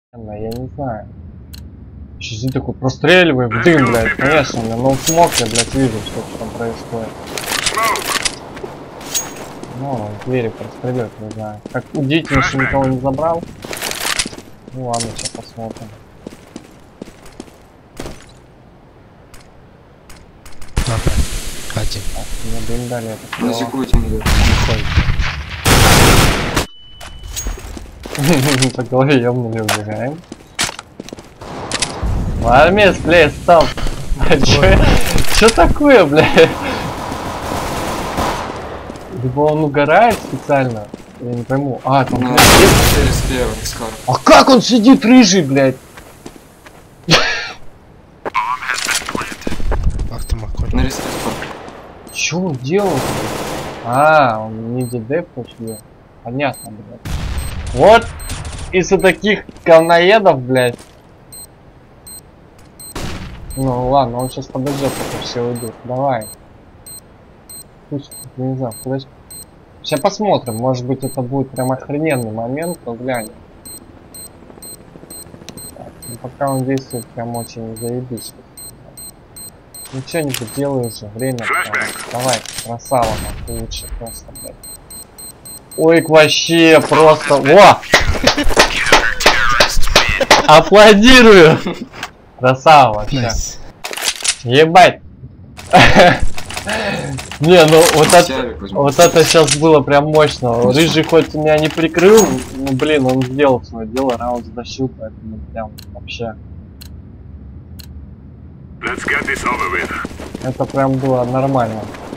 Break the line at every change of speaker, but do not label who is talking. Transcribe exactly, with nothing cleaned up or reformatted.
Я не знаю. Сейчас такой простреливаем, дым, блядь, конечно, у меня ноутсмок, я, блядь, вижу, что там происходит. Ну, двери простреливают, не знаю. Как удивительно, что никого не забрал. Ну ладно, сейчас посмотрим.
Один.
Так, мне дым дали это.
На секунду.
По голове ёбнули, убегаем. Армия, блядь, стоп. Чё такое, блядь? Либо он угорает специально, я не пойму. А, там, блядь, а как он сидит рыжий, блядь? Чё он делал? А, он не ДД пошли. Понятно, блядь. Вот из-за таких говноедов, блядь. Ну ладно, он сейчас подождет, пока все уйдут. Давай. Пусть, не знаю, куда... Сейчас посмотрим, может быть это будет прям охрененный момент, то глянем. Так, ну, пока он действует прям очень заебись. Ну что-нибудь делаю же, время. Давай, красава, ты лучше просто, блядь. Ой, вообще просто... Во! Аплодирую! Красава вообще. Ебать! Не, ну вот это, вот это сейчас было прям мощно. Рыжий хоть меня не прикрыл, ну блин, он сделал свое дело, раунд затащил, поэтому прям вообще. Это прям было нормально.